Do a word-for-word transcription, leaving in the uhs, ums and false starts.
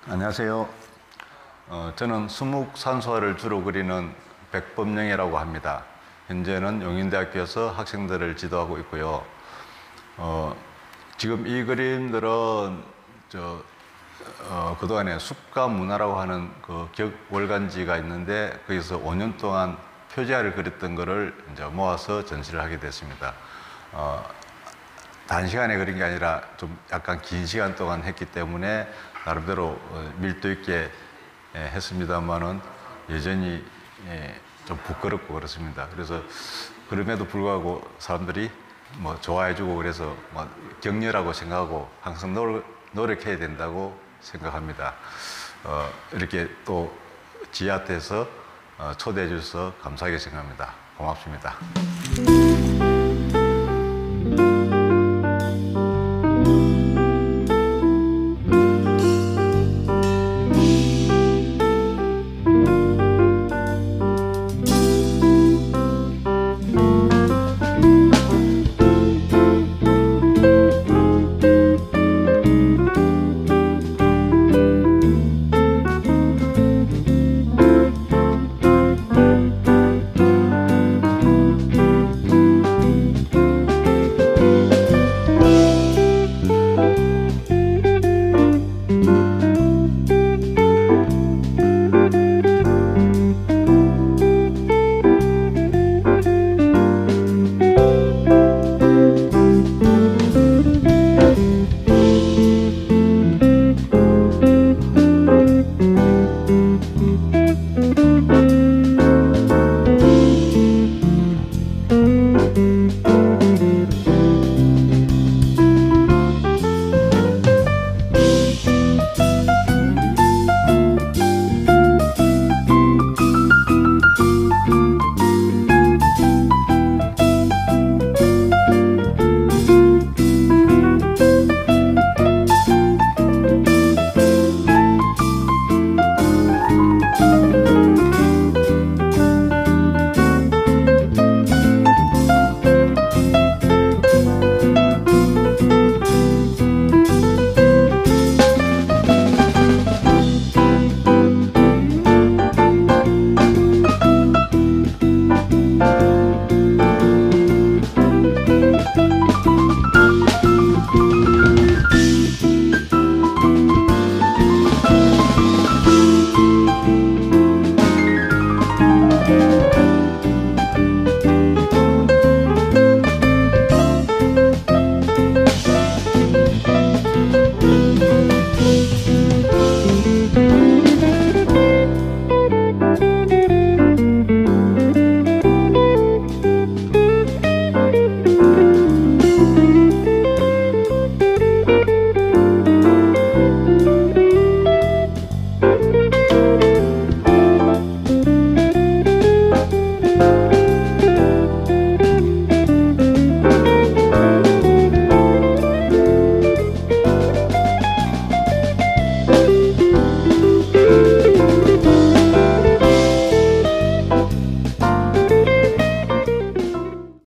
안녕하세요. 어, 저는 수묵산수화를 주로 그리는 백범영이라고 합니다. 현재는 용인대학교에서 학생들을 지도하고 있고요. 어, 지금 이 그림들은 저, 어, 그동안에 숲과문화라고 하는 그 격월간지가 있는데 거기서 오 년 동안 표지화를 그렸던 거를 이제 모아서 전시를 하게 됐습니다. 어, 단시간에 그린 게 아니라 좀 약간 긴 시간 동안 했기 때문에 나름대로 밀도 있게 했습니다만은 여전히 좀 부끄럽고 그렇습니다. 그래서 그럼에도 불구하고 사람들이 뭐 좋아해주고 그래서 뭐 격려라고 생각하고 항상 노력, 노력해야 된다고 생각합니다. 어, 이렇게 또 지하트에서 초대해 주셔서 감사하게 생각합니다. 고맙습니다.